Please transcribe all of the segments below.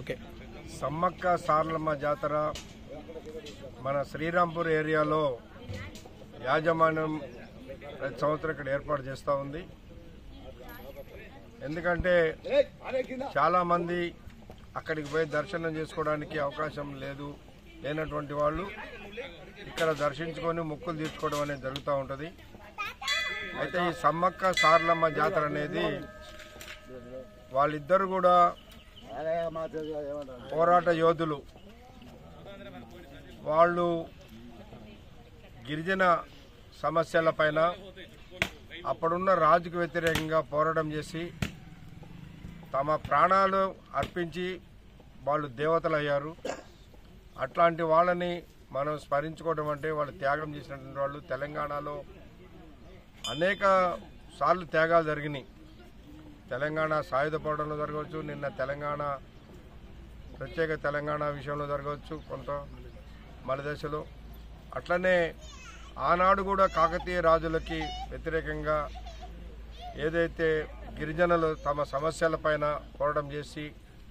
Okay. Sammakka Saralamma జాతర మన శ్రీరాంపూర్ ఏరియాలో యాజమాన్యం ప్రతి సంవత్సరం ఇక్కడ ఏర్పాటు చేస్తూ ఉంది. ఎందుకంటే చాలామంది అక్కడికి పోయి దర్శనం చేసుకోవడానికి అవకాశం లేనటువంటి వాళ్ళు ఇక్కడ దర్శించుకొని మొక్కులు తీర్చుకోవడం అనేది జరుగుతూ ఉంటుంది. అయితే ఈ సమ్మక్క సారలమ్మ జాతర అనేది వాళ్ళిద్దరు కూడా పోరాట యోధులు. వాళ్ళు గిరిజన సమస్యలపైన అప్పుడున్న రాజుకు వ్యతిరేకంగా పోరాటం చేసి తమ ప్రాణాలు అర్పించి వాళ్ళు దేవతలు అయ్యారు. అట్లాంటి వాళ్ళని మనం స్మరించుకోవడం అంటే వాళ్ళు త్యాగం చేసినటువంటి వాళ్ళు. తెలంగాణలో అనేక సార్లు త్యాగాలు జరిగినాయి. తెలంగాణ సాయుధ పోరాటంలో జరగవచ్చు, నిన్న తెలంగాణ ప్రత్యేక తెలంగాణ విషయంలో జరగవచ్చు, కొంత మన దశలో. అట్లనే ఆనాడు కూడా కాకతీయ రాజులకి వ్యతిరేకంగా ఏదైతే గిరిజనులు తమ సమస్యలపైన పోరాటం చేసి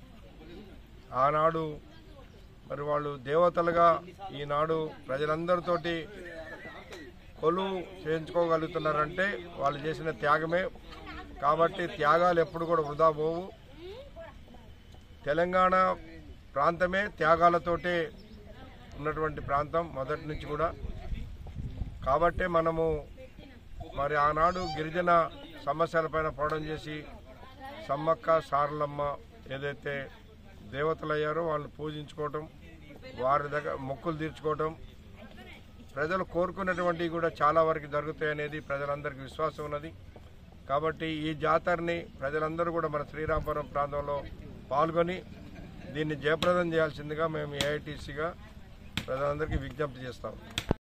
ఆనాడు మరి వాళ్ళు దేవతలుగా ఈనాడు ప్రజలందరితోటి కొలువు చేయించుకోగలుగుతున్నారంటే వాళ్ళు చేసిన త్యాగమే. కాబట్టి త్యాగాలు ఎప్పుడు కూడా వృధా పోవు. తెలంగాణ ప్రాంతమే త్యాగాలతోటే ఉన్నటువంటి ప్రాంతం మొదటి నుంచి కూడా. కాబట్టే మనము మరి ఆనాడు గిరిజన సమస్యలపైన పోరాటం చేసి సమ్మక్క సారలమ్మ ఏదైతే దేవతలు అయ్యారో వాళ్ళని పూజించుకోవటం, వారి దగ్గర మొక్కులు తీర్చుకోవటం, ప్రజలు కోరుకున్నటువంటివి కూడా చాలా వరకు జరుగుతాయనేది ప్రజలందరికీ విశ్వాసం ఉన్నది. కాబట్టి ఈ జాతరని ప్రజలందరూ కూడా మన శ్రీరాంపురం ప్రాంతంలో పాల్గొని దీన్ని జయప్రదం చేయాల్సిందిగా మేము AITUCగా ప్రజలందరికీ విజ్ఞప్తి చేస్తాం.